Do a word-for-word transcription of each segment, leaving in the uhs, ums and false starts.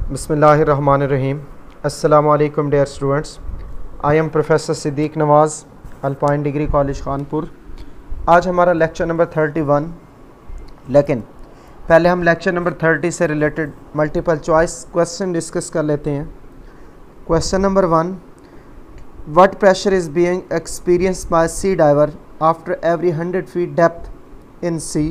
बिस्मिल्लाहिर्रहमानिर्रहीम। अस्सलामु अलैकुम dear students, I am professor Siddiq Nawaz, Alpine degree college Kanpur. आज हमारा लेक्चर नंबर थर्टी वन, लेकिन पहले हम लेक्चर नंबर थर्टी से related multiple choice question discuss कर लेते हैं। Question number one, what pressure is being experienced by sea diver after every hundred feet depth in sea?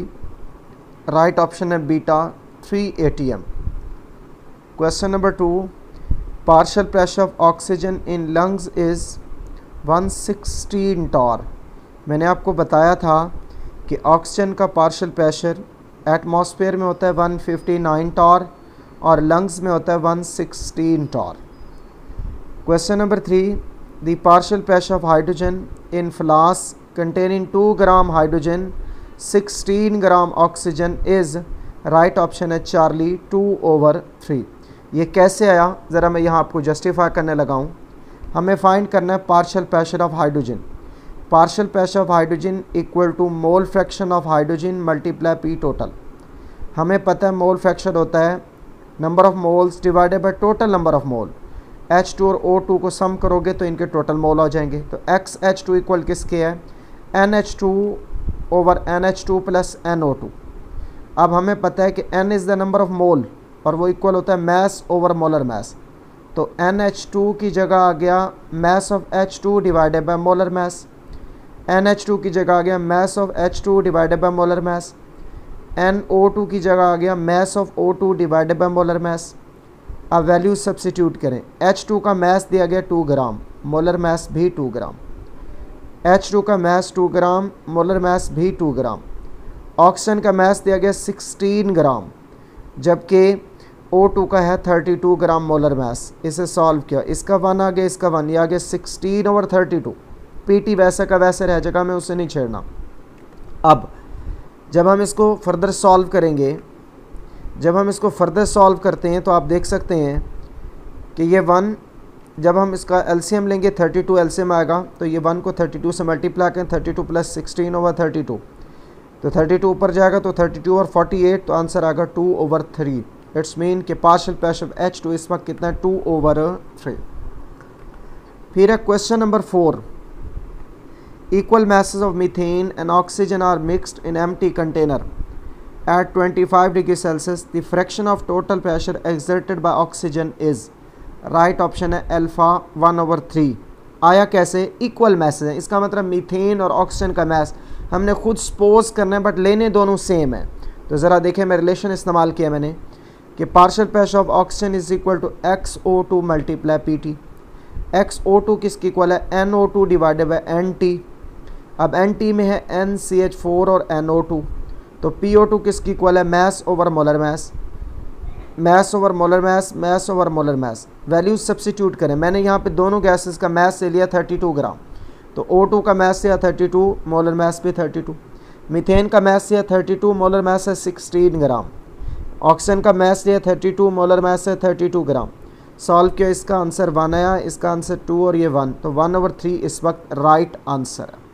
Right option है beta three A T M. Question number two, partial pressure of oxygen in lungs is one sixteen torr। मैंने आपको बताया था कि oxygen का partial pressure atmosphere में होता है one fifty-nine टॉर और लंग्स में होता है one sixteen torr. Question number three, the partial pressure of hydrogen in flask containing two gram hydrogen, sixteen gram oxygen is right option है Charlie two over three. ये कैसे आया, ज़रा मैं यहाँ आपको जस्टिफाई करने लगा हूँ। हमें फाइंड करना है partial pressure of hydrogen. Partial pressure of hydrogen equal to mole fraction of hydrogen multiply P total. हमें पता है मोल फ्रैक्शन होता है number of moles divided by total number of mole. H two और O to को सम करोगे तो इनके टोटल मोल आ जाएंगे। तो एक्स एच टू इक्वल किसके है? N H two over N H two plus N O two. अब हमें पता है कि n is the number of mole और वो इक्वल होता है मैस ओवर मोलर मैस। तो एन एच टू की जगह आ गया mass of H two divided by molar mass. N H two की जगह आ गया mass of H two divided by molar mass. N O two की जगह आ गया mass of O two divided by molar mass. अब वैल्यू सब्सिट्यूट करें। एच टू का मैस दिया गया टू ग्राम, मोलर मैस भी टू ग्राम। एच टू का mass two gram, molar mass भी टू ग्राम। ऑक्सीजन का मैस दिया गया सिक्सटीन ग्राम, जबकि ओ टू का है thirty two gram molar mass. इसे सॉल्व किया, इसका वन आ गया, इसका वन, ये आ गया sixteen over thirty two. PT वैसे का वैसे रह जाएगा, मैं उसे नहीं छेड़ना। अब जब हम इसको फर्दर सॉल्व करेंगे, जब हम इसको फर्दर सॉल्व करते हैं तो आप देख सकते हैं कि ये वन, जब हम इसका एलसीएम लेंगे थर्टी टू एलसीएम आएगा, तो ये वन को थर्टी टू से मल्टीप्लाई करें, thirty two plus sixteen over thirty two, तो थर्टी टू ऊपर जाएगा तो थर्टी टू और फोर्टी एट, तो आंसर आएगा two over three. It's mean कि partial pressure of H two इस वक्त कितना है? Two over three. फिर है question number four, equal masses of methane and oxygen are mixed in empty container at twenty five degree Celsius, the fraction of total pressure exerted by oxygen is? Right option है alpha one over three. आया कैसे? Equal message है, इसका मतलब methane और oxygen का mess हमने खुद सपोज करना है, बट लेने दोनों सेम है। तो ज़रा देखें, मैं रिलेशन इस्तेमाल किया मैंने कि partial pressure of oxygen is equal to X O two multiply P T. X O two किसकी इक्वल है? N O two divided by N T. अब एन टी में है एन सी एच फोर और एन ओ टू, तो P O two किसकी equal है? Mass over molar mass. Mass over molar mass, mass over molar mass. Values substitute करें। मैंने यहाँ पे दोनों गैसेस का मैस से लिया थर्टी टू ग्राम, तो ओ टू का मैस है थर्टी टू, मोलर मैस भी थर्टी टू। मीथेन का मैस है थर्टी टू, मोलर मैस है सिक्सटीन ग्राम। ऑक्सीजन का मैस है थर्टी टू, मोलर मैस है थर्टी टू ग्राम। सॉल्व किया, इसका आंसर वन आया, इसका आंसर टू और ये वन, तो वन ओवर थ्री इस वक्त राइट आंसर है।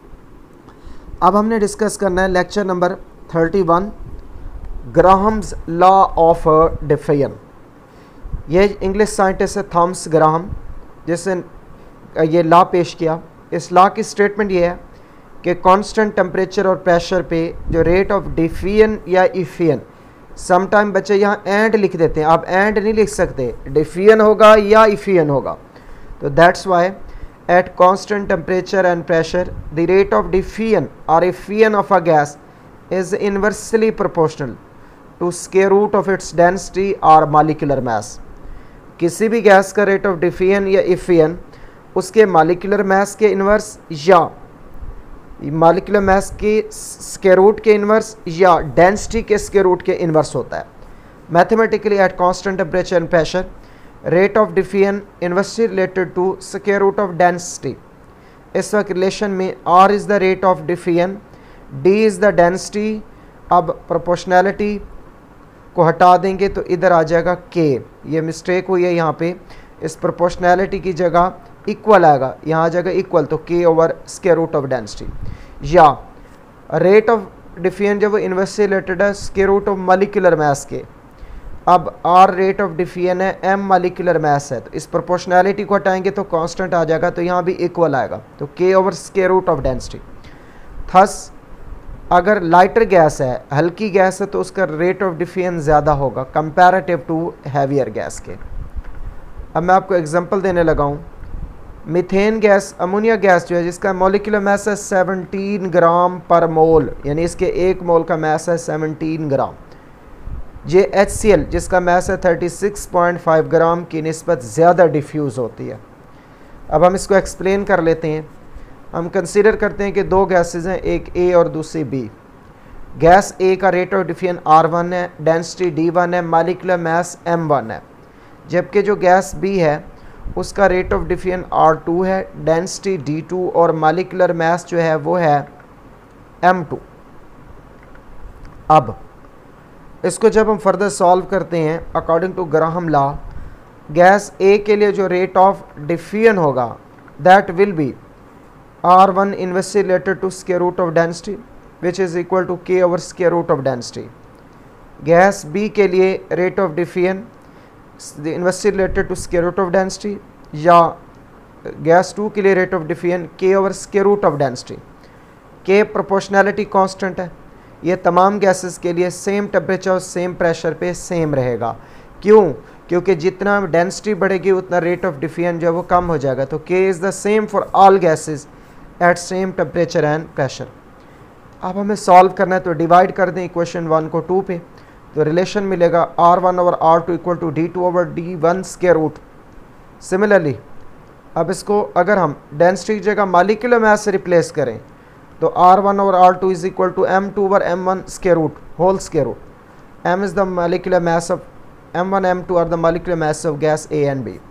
अब हमने डिस्कस करना है lecture number thirty one, Graham's law of diffusion. ये इंग्लिश साइंटिस्ट है थॉमस ग्राहम, जिसने ये लॉ पेश किया। इस लॉ की स्टेटमेंट ये है कि कांस्टेंट टेम्परेचर और प्रेशर पे जो रेट ऑफ डिफियन या इफियन, समटाइम बच्चे यहाँ एंड लिख देते हैं, आप एंड नहीं लिख सकते, डिफियन होगा या इफियन होगा। तो that's why at constant temperature and pressure the rate of diffusion और effusion of a gas is inversely proportional to square root of its density और मॉलिक्यूलर मास। किसी भी गैस का रेट ऑफ डिफियन या इफियन उसके molecular mass के inverse या molecular mass के स्क्वायर रूट के इन्वर्स या डेंसिटी के स्क्वायर रूट के इन्वर्स होता है। Mathematically at constant temperature and pressure rate of diffusion inversely related to square root of density. इस वक्त रिलेशन में R is the rate of diffusion, D is the density. अब proportionality को हटा देंगे तो इधर आ जाएगा के। ये मिस्टेक हुई है यहाँ पे, इस प्रोपोर्शनैलिटी की जगह इक्वल आएगा, यहाँ आ जाएगा इक्वल, तो K over square root of density. या रेट ऑफ डिफियन जब वो इन्वर्सली रिलेटेड है square root of molecular mass के, अब आर रेट ऑफ डिफियन है, एम मालिकुलर मास है, तो इस प्रोपोर्शनैलिटी को हटाएंगे तो कांस्टेंट आ जाएगा, तो यहाँ भी इक्वल आएगा, तो K over square root of density. Thus अगर लाइटर गैस है, हल्की गैस है, तो उसका रेट ऑफ डिफियन ज़्यादा होगा कंपैरेटिव टू हैवियर गैस के। अब मैं आपको एग्जांपल देने लगा हूँ। मीथेन गैस, अमोनिया गैस जो है जिसका मॉलिक्यूलर मास है सत्रह ग्राम पर मोल, यानी इसके एक मोल का मास है सत्रह ग्राम। ये एच सी एल जिसका मास है छत्तीस पॉइंट पाँच ग्राम की निस्बत ज़्यादा डिफ्यूज़ होती है। अब हम इसको एक्सप्लेन कर लेते हैं। हम कंसीडर करते हैं कि दो गैसेस हैं, एक ए और दूसरी बी। गैस ए का rate of diffusion R one है, डेंसिटी डी वन है, मॉलिक्यूलर मास एम वन है। जबकि जो गैस बी है उसका rate of diffusion R two है, डेंसिटी डी टू और मॉलिक्यूलर मास जो है वो है एम टू। अब इसको जब हम फर्दर सॉल्व करते हैं according to Graham law, gas A के लिए जो रेट ऑफ डिफियन होगा that will be R one inversely related to square root of density which is equal to K over square root of density. Gas B के लिए rate of diffusion inversely related to square root of density, या gas two के लिए rate of diffusion K over square root of density. K proportionality constant है, ये तमाम gases के लिए सेम टेम्परेचर और सेम प्रेशर पे सेम रहेगा। क्यों? क्योंकि जितना डेंसिटी बढ़ेगी उतना रेट ऑफ डिफियन जो है वो कम हो जाएगा। तो K is the same for all gases at same temperature and pressure. अब हमें सॉल्व करना है, तो डिवाइड कर दें इक्वेशन वन को टू पे, तो रिलेशन मिलेगा R one over R two equal to D two over D one square root. Similarly अब इसको अगर हम डेंसिटी की जगह मॉलिक्यूलर मास से रिप्लेस करें तो R one over R two is equal to M two over M one square root whole square root. M is the molecular mass of M one M two are the molecular mass of gas A and B.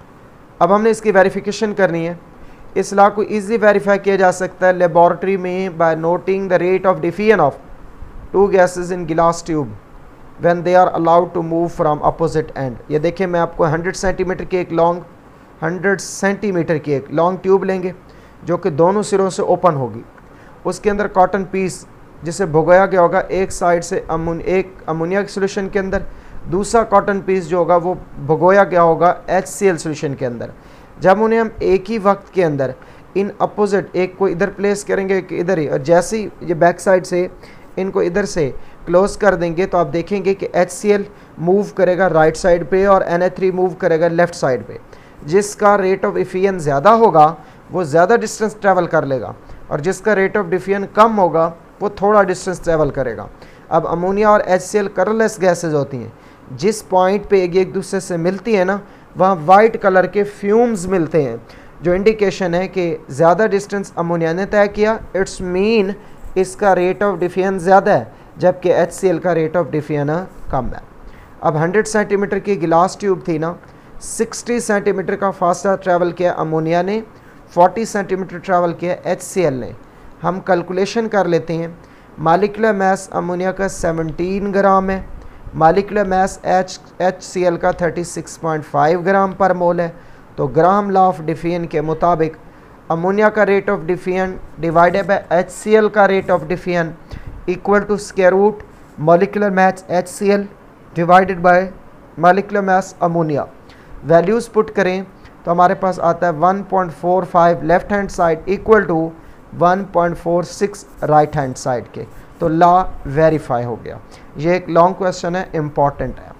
अब हमने इसकी verification करनी है। इस law को easily verify किया जा सकता है लेबॉरेटरी में by noting the rate of diffusion of two gases in glass tube when they are allowed to move from opposite end. ये देखिए मैं आपको हंड्रेड सेंटीमीटर की एक लॉन्ग हंड्रेड सेंटीमीटर की एक लॉन्ग ट्यूब लेंगे जो कि दोनों सिरों से ओपन होगी। उसके अंदर कॉटन पीस जिसे भुगोया गया होगा एक साइड से अमोन एक अमोनिया के सोल्यूशन के अंदर, दूसरा कॉटन पीस जो होगा वो भुगोया गया होगा एच सी एल सोल्यूशन के अंदर। जब उन्हें हम एक ही वक्त के अंदर इन अपोजिट, एक को इधर प्लेस करेंगे एक इधर ही, और जैसे ही ये बैक साइड से इनको इधर से क्लोज कर देंगे तो आप देखेंगे कि एच सी एल मूव करेगा राइट साइड पे और एन ए थ्री मूव करेगा लेफ़्ट साइड पे। जिसका रेट ऑफ डिफियन ज़्यादा होगा वो ज़्यादा डिस्टेंस ट्रैवल कर लेगा और जिसका रेट ऑफ डिफियन कम होगा वो थोड़ा डिस्टेंस ट्रैवल करेगा। अब अमोनिया और H C L colourless gases होती हैं, जिस पॉइंट पे एक दूसरे से मिलती है ना वहाँ वाइट कलर के फ्यूम्स मिलते हैं, जो इंडिकेशन है कि ज़्यादा डिस्टेंस अमोनिया ने तय किया, इट्स मीन इसका रेट ऑफ डिफियन ज़्यादा है, जबकि एच सी एल का रेट ऑफ डिफियन कम है। अब हंड्रेड सेंटीमीटर की गिलास ट्यूब थी ना, सिक्सटी सेंटीमीटर का फासला ट्रैवल किया अमोनिया ने, चालीस सेंटीमीटर ट्रैवल किया एच सी एल ने। हम कैलकुलेशन कर लेते हैं। मॉलिक्यूलर मास अमोनिया का सत्रह ग्राम है, molecular mass H H C L का छत्तीस पॉइंट पाँच ग्राम पर मोल है। तो ग्राम लॉ ऑफ डिफियन के मुताबिक अमोनिया का rate of diffusion divided by H C L का rate of diffusion equal to square root molecular mass H C L divided by molecular mass ammonia. Values put करें तो हमारे पास आता है one point four five left hand side equal to one point four six right hand side के। तो law verify हो गया। ये एक लॉन्ग क्वेश्चन है, इम्पॉर्टेंट है।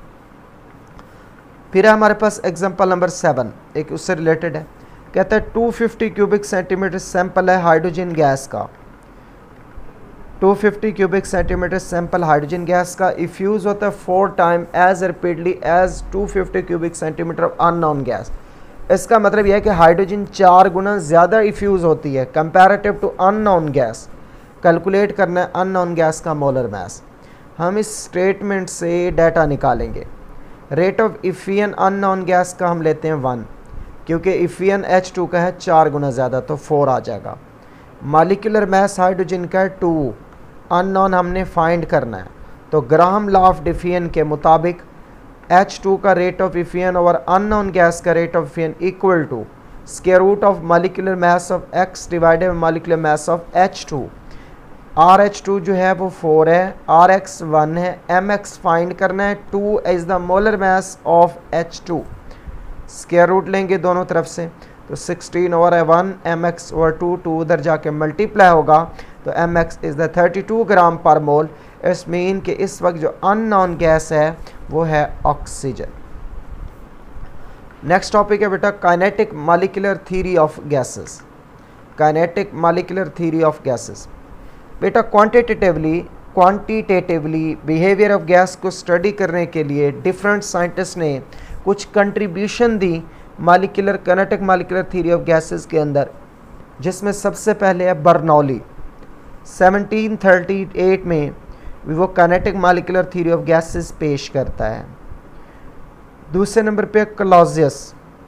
फिर है हमारे पास एग्जांपल नंबर सेवन, एक उससे रिलेटेड है। कहता है two fifty cubic centimetre sample है हाइड्रोजन गैस का, two fifty cubic centimetre sample hydrogen gas का इफ्यूज होता है four time as rapidly as two fifty cubic centimetre of unknown gas. इसका मतलब यह है कि हाइड्रोजन चार गुना ज़्यादा इफ्यूज़ होती है comparative to unknown gas. Calculate करना है अननोन गैस का मोलर मास। हम इस स्टेटमेंट से डाटा निकालेंगे। Rate of effusion unknown gas का हम लेते हैं वन, क्योंकि इफियन एच टू का है चार गुना ज़्यादा, तो फोर आ जाएगा। मॉलिक्यूलर मास हाइड्रोजन का है टू, अननोन हमने फाइंड करना है। तो ग्राहम लॉ ऑफ डिफियन के मुताबिक एच टू का रेट ऑफ इफियन और अननोन गैस का rate of effusion equal to square root of molecular mass of X divided by molecular mass of H two. R H two जो है वो four है, R X one है, M X find करना है, two is the molar mass of H two. Square root लेंगे दोनों तरफ से, तो सिक्सटीन ओवर है one, M x over two, two उधर जाके मल्टीप्लाई होगा, तो M X is the thirty two gram per mole. इस मीन कि इस वक्त जो अननोन गैस है वो है ऑक्सीजन। नेक्स्ट टॉपिक है बेटा kinetic molecular theory of gases. Kinetic molecular theory of gases बेटा quantitatively quantitatively behaviour of gas को स्टडी करने के लिए डिफरेंट साइंटिस्ट ने कुछ कंट्रीब्यूशन दी molecular kinetic molecular theory of gases के अंदर, जिसमें सबसे पहले है बर्नौली। सेवनटीन थर्टी एट में वो kinetic molecular theory of gases पेश करता है। दूसरे नंबर पे क्लॉजियस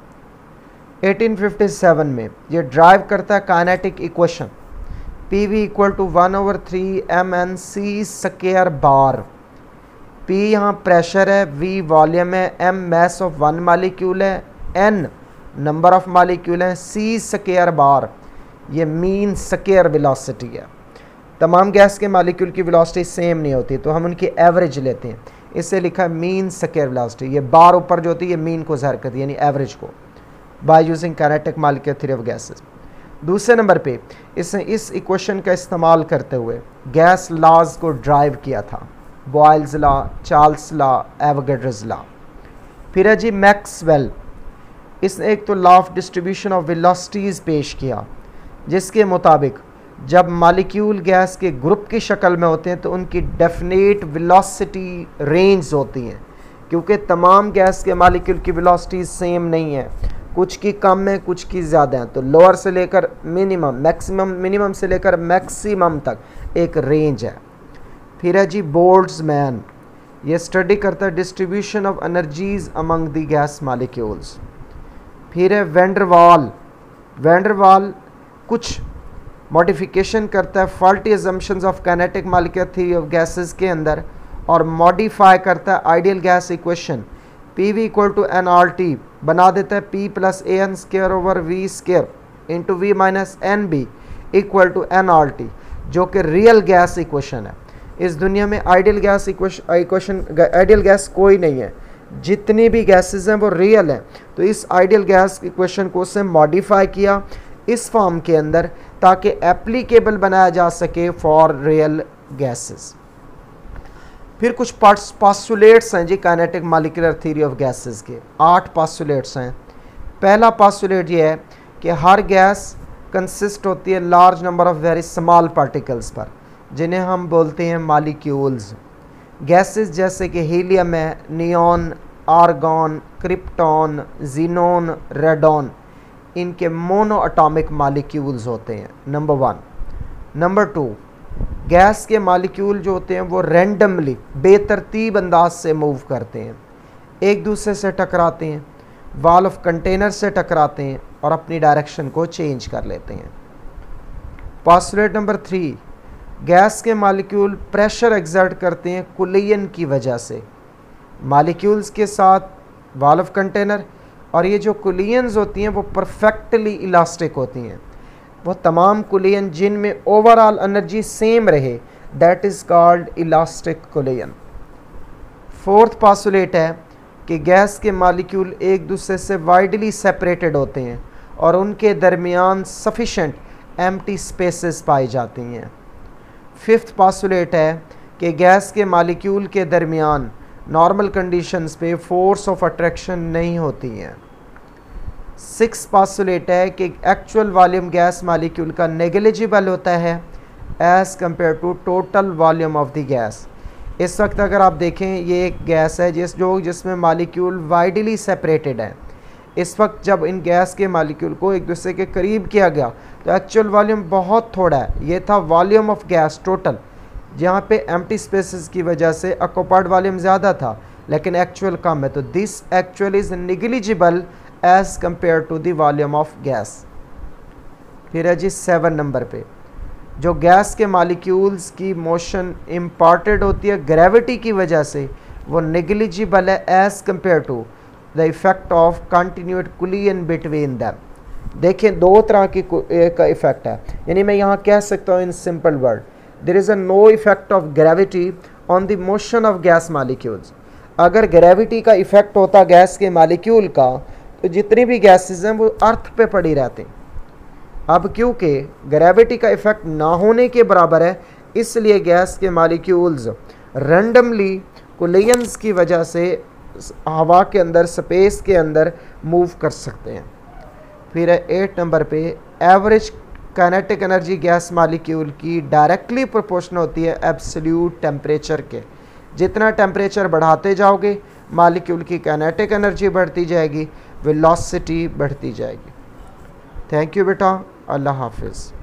एटीन फिफ्टी सेवन में ये ड्राइव करता है kinetic equation P V equal to one over three M N C square bar. P यहाँ प्रेशर है, V वॉल्यूम है, M mass of one molecule है, N नंबर ऑफ मालिक्यूल है, C square bar ये mean square velocity है। तमाम gas के molecule की वेलोसिटी सेम नहीं होती, तो हम उनकी एवरेज लेते हैं, इससे लिखा है मीन स्क्वायर वेलोसिटी। ये बार ऊपर जो होती है ये मीन को ज़ाहिर करती है, यानी एवरेज को, by using kinetic molecular theory of gases. दूसरे नंबर पे इसने इस इक्वेशन का इस्तेमाल करते हुए गैस लॉज को ड्राइव किया था, Boyle's law, Charles law, Avogadro's law. फिर है जी मैक्सवेल, इसने एक तो law of distribution of velocities पेश किया, जिसके मुताबिक जब मॉलिक्यूल गैस के ग्रुप की शक्ल में होते हैं तो उनकी डेफिनेट वेलोसिटी रेंज होती हैं, क्योंकि तमाम गैस के मॉलिक्यूल की वेलोसिटी सेम नहीं है, कुछ की कम है कुछ की ज़्यादा है। तो लोअर से लेकर मिनिमम, मैक्सिमम मिनिमम से लेकर मैक्सिमम तक एक रेंज है। फिर है जी बोल्ट्जमैन, ये स्टडी करता है distribution of energies among the gas molecules. फिर है वेंडरवाल, वेंडरवाल कुछ मॉडिफिकेशन करता है faulty assumptions of kinetic molecular theory of gases के अंदर, और मॉडिफाई करता है ideal gas equation P V equal to N R T, बना देता है P plus A N square over V square into V minus N B equal to N R T, जो कि रियल गैस इक्वेशन है। इस दुनिया में ideal gas equation equation ideal gas कोई नहीं है, जितनी भी गैसेस हैं वो रियल हैं। तो इस आइडियल गैस इक्वेशन को उसने मॉडिफाई किया इस फॉर्म के अंदर, ताकि एप्लीकेबल बनाया जा सके फॉर रियल गैसेस। फिर कुछ पास्टुलेट्स हैं जी kinetic molecular theory of gases के, आठ पास्टुलेट्स हैं। पहला पास्टुलेट ये है कि हर गैस कंसिस्ट होती है large number of very small particles पर, जिन्हें हम बोलते हैं मॉलिक्यूल्स। गैसेस जैसे कि हीलियम है, neon, argon, krypton, xenon, radon, इनके मोनो एटॉमिक मॉलिक्यूल्स होते हैं, number one. Number two, gas के मॉलिक्यूल जो होते हैं वो रैंडमली बेतरतीब अंदाज से मूव करते हैं, एक दूसरे से टकराते हैं, वॉल ऑफ कंटेनर से टकराते हैं और अपनी डायरेक्शन को चेंज कर लेते हैं। पोस्टुलेट नंबर थ्री, गैस के मॉलिक्यूल प्रेशर एक्सर्ट करते हैं कुलियन की वजह से, मॉलिक्यूल्स के साथ वॉल ऑफ कंटेनर, और ये जो कुलियंस होती हैं वो परफेक्टली इलास्टिक होती हैं, वो तमाम कुलियन जिनमें ओवरऑल एनर्जी सेम रहे, that is called elastic collision. Fourth postulate है कि गैस के मॉलिक्यूल एक दूसरे से वाइडली सेपरेटेड होते हैं और उनके दरमियान सफिशेंट एम्प्टी स्पेसेस पाई जाती हैं। फिफ्थ पोस्टुलेट है कि गैस के मॉलिक्यूल के दरमियान नॉर्मल कंडीशंस पे फोर्स ऑफ अट्रैक्शन नहीं होती हैं। सिक्स पोस्टुलेट है कि एक्चुअल वॉल्यूम गैस मॉलिक्यूल का नेग्लिजिबल होता है as compare to total volume of the gas. इस वक्त अगर आप देखें ये एक गैस है जिस जो जिसमें मॉलिक्यूल वाइडली सेपरेटेड है, इस वक्त जब इन गैस के मॉलिक्यूल को एक दूसरे के करीब किया गया तो एक्चुअल वॉल्यूम बहुत थोड़ा है, ये था वॉल्यूम ऑफ गैस टोटल, जहाँ पे एम्प्टी स्पेसेस की वजह से ऑक्यूपाइड वॉल्यूम ज़्यादा था लेकिन एक्चुअल कम है, तो this actual is negligible as compare to the volume of gas. फिर है जी सेवन नंबर पे, जो गैस के मॉलिक्यूल्स की मोशन इम्पार्टेड होती है ग्रेविटी की वजह से, वो नेग्लिजिबल है as compare to the effect of continued collision between them. देखें दो तरह की का इफ़ेक्ट है, यानी मैं यहाँ कह सकता हूँ in simple word, there is a no effect of gravity on the motion of gas molecules. अगर ग्रेविटी का इफेक्ट होता गैस के मालिक्यूल का तो जितनी भी गैसेस हैं वो अर्थ पे पड़ी रहती। अब क्योंकि ग्रेविटी का इफेक्ट ना होने के बराबर है, इसलिए गैस के मालिक्यूल्स रैंडमली कोलिजन्स की वजह से हवा के अंदर, स्पेस के अंदर मूव कर सकते हैं। फिर है एट नंबर पे, average kinetic energy gas molecule की डायरेक्टली प्रोपोर्शनल होती है एब्सोल्यूट टेम्परेचर के। जितना टेम्परेचर बढ़ाते जाओगे मालिक्यूल की काइनेटिक एनर्जी बढ़ती जाएगी, वेलोसिटी बढ़ती जाएगी। थैंक यू बेटा, अल्लाह हाफिज़।